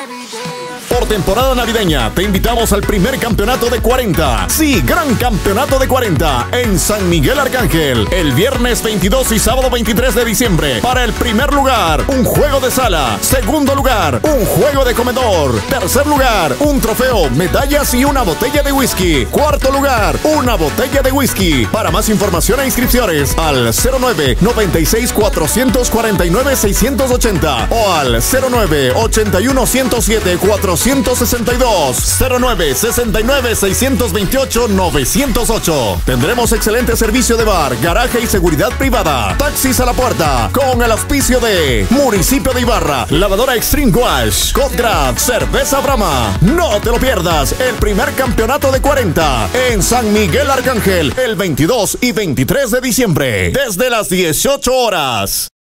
Por temporada navideña, te invitamos al primer campeonato de 40. Sí, gran campeonato de 40 en San Miguel Arcángel. El viernes 22 y sábado 23 de diciembre. Para el primer lugar, un juego de sala. Segundo lugar, un juego de comedor. Tercer lugar, un trofeo, medallas y una botella de whisky. Cuarto lugar, una botella de whisky. Para más información e inscripciones, al 0996-449-680 o al 0981-107-462, 0969-628-908. Tendremos excelente servicio de bar, garaje y seguridad privada. Taxis a la puerta, con el auspicio de Municipio de Ibarra, Lavadora Extreme Wash, Codgrad, Cerveza Brahma. No te lo pierdas, el primer campeonato de 40 en San Miguel Arcángel, el 22 y 23 de diciembre, desde las 18 horas.